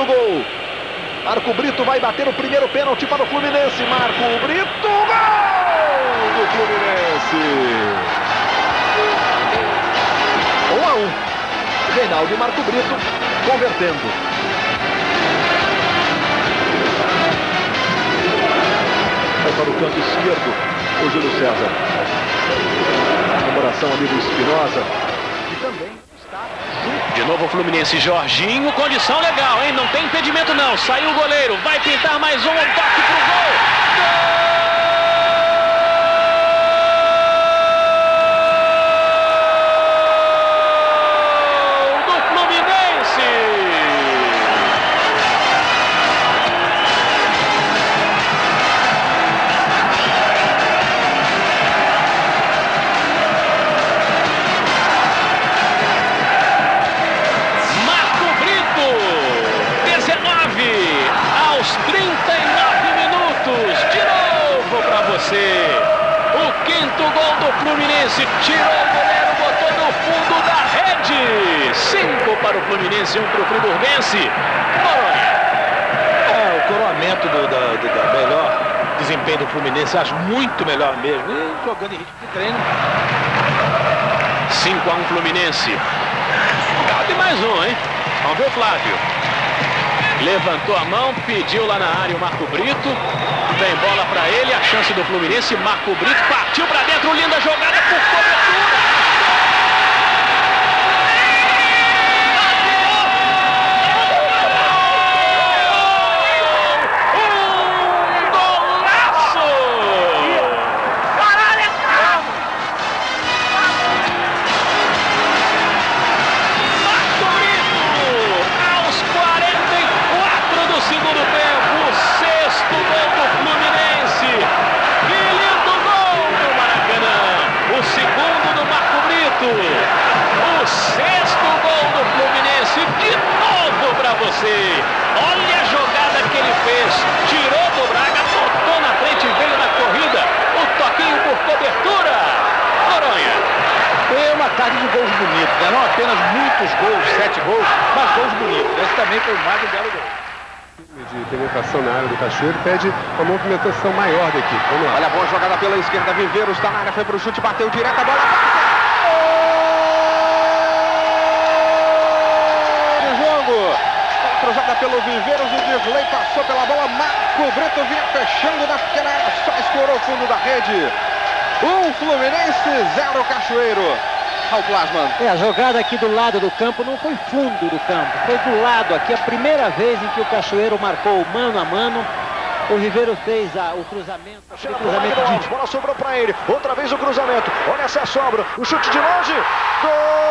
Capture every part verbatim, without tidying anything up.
do gol. Marco Brito vai bater o primeiro pênalti para o Fluminense. Marco Brito, gol do Fluminense. um a um. Reinaldo e Marco Brito convertendo. Vai para o canto esquerdo o Júlio César. Comemoração ali do Espinosa. E também está junto. De novo o Fluminense, Jorginho, condição legal, hein? Não tem impedimento não, saiu o goleiro, vai pintar mais um, um toque pro gol. Gol! O quinto gol do Fluminense, tirou o goleiro, botou no fundo da rede. Cinco para o Fluminense, um para o Friburguense. Noronha. É, o coroamento do, da, do da melhor desempenho do Fluminense, acho muito melhor mesmo. E jogando em ritmo de treino. cinco a um Fluminense. Cabe mais um, hein? Vamos ver o Flávio. Levantou a mão, pediu lá na área o Marco Brito. Vem bola para ele, a chance do Fluminense. Marco Brito partiu para dentro, linda jogada por cobertura. Um golaço! Marco Brito, aos quarenta e quatro do segundo tempo, o sexto gol do Fluminense. Que lindo gol do Maracanã. O segundo do Marco Brito. O sexto gol do Fluminense. De novo para você. Olha a jogada que ele fez. Tirou do Braga, botou na frente e veio na corrida. O toquinho por cobertura. Noronha. Foi uma tarde de gols bonitos, né? Não apenas muitos gols, sete gols, mas gols bonitos. Esse também foi mais um belo gol. De penetração na área do Cachoeiro pede uma movimentação maior da equipe. Vamos lá. Olha a boa jogada pela esquerda, Viveiros está na área, foi pro chute, bateu direto, a bola de jogo. Cruzada pelo Viveiros, o Dirley passou pela bola, Marco Brito vinha fechando na pequena área, só escorou o fundo da rede. Um Fluminense, zero Cachoeiro. Raul Plasman. É, a jogada aqui do lado do campo não foi fundo do campo, foi do lado aqui, a primeira vez em que o Cachoeiro marcou mano a mano. O Ribeiro fez a, o cruzamento, o cruzamento de... A bola sobrou para ele, outra vez o cruzamento, olha essa sobra, o chute de longe, gol!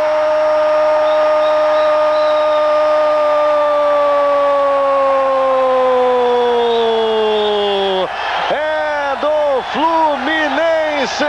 É do Fluminense!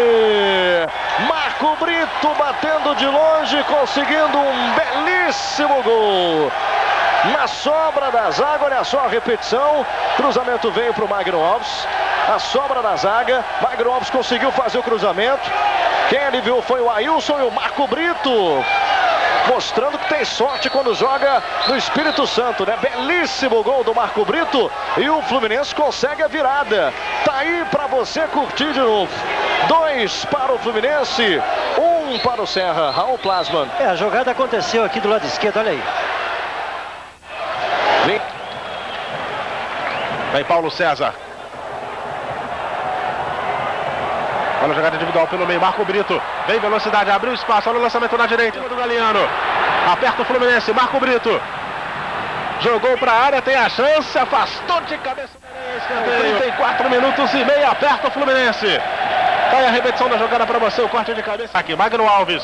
Marco Brito batendo de longe, conseguindo um belíssimo gol. Na sobra da zaga, olha só a repetição. Cruzamento veio para o Magno Alves. A sobra da zaga. Magno Alves conseguiu fazer o cruzamento. Quem aliviou foi o Ailson e o Marco Brito. Mostrando que tem sorte quando joga no Espírito Santo, né? Belíssimo gol do Marco Brito. E o Fluminense consegue a virada. Tá aí para você curtir de novo. Dois para o Fluminense, um para o Serra. Raul Plasman. É, a jogada aconteceu aqui do lado esquerdo, olha aí. Vem. Vem Paulo César. Olha a jogada individual pelo meio, Marco Brito. Vem velocidade, abriu espaço, olha o lançamento na direita do Galeano. Aperta o Fluminense, Marco Brito. Jogou para a área, tem a chance, afastou de cabeça. trinta e quatro minutos e meio, aperta o Fluminense. Tá aí a repetição da jogada para você, o corte de cabeça. Aqui, Magno Alves.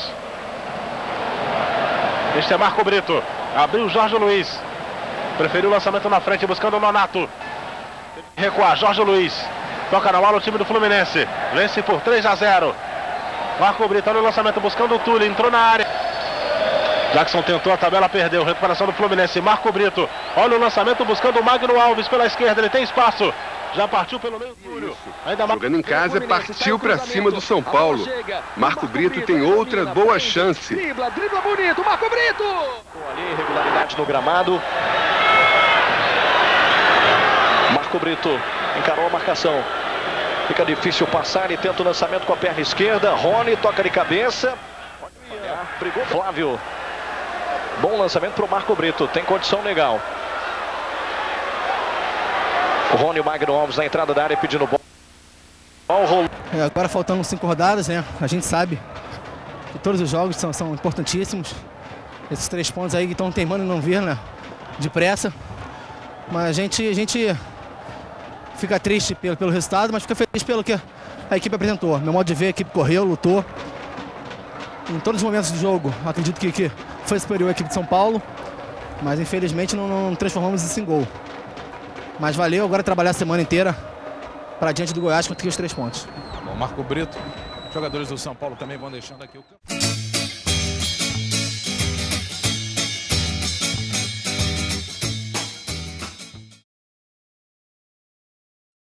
Este é Marco Brito. Abriu Jorge Luiz. Preferiu o lançamento na frente, buscando o Nonato. Recuar, Jorge Luiz. Toca na bola o time do Fluminense. Vence por três a zero. Marco Brito, olha o lançamento, buscando o Túlio. Entrou na área. Jackson tentou a tabela, perdeu. Recuperação do Fluminense. Marco Brito. Olha o lançamento, buscando o Magno Alves pela esquerda. Ele tem espaço. Já partiu pelo meio, Túlio. Ainda jogando em casa, partiu para cima do São Paulo. Marco Brito tem outra boa chance. Dribla, dribla bonito, Marco Brito! Ali, regularidade no gramado. Marco Brito encarou a marcação. Fica difícil passar, ele tenta o lançamento com a perna esquerda. Rony toca de cabeça. Brigou Flávio. Bom lançamento para o Marco Brito, tem condição legal. O Rony e o Magno Alves na entrada da área pedindo bola. É, agora faltando cinco rodadas, né? A gente sabe que todos os jogos são, são importantíssimos. Esses três pontos aí que estão teimando em não vir, né? Depressa. Mas a gente, a gente fica triste pelo, pelo resultado, mas fica feliz pelo que a equipe apresentou. Meu modo de ver, a equipe correu, lutou. Em todos os momentos do jogo, acredito que, que foi superior à equipe de São Paulo. Mas infelizmente não, não transformamos isso em gol. Mas valeu, agora trabalhar a semana inteira para diante do Goiás conseguir os três pontos. Bom, Marco Brito, jogadores do São Paulo também vão deixando aqui o campo.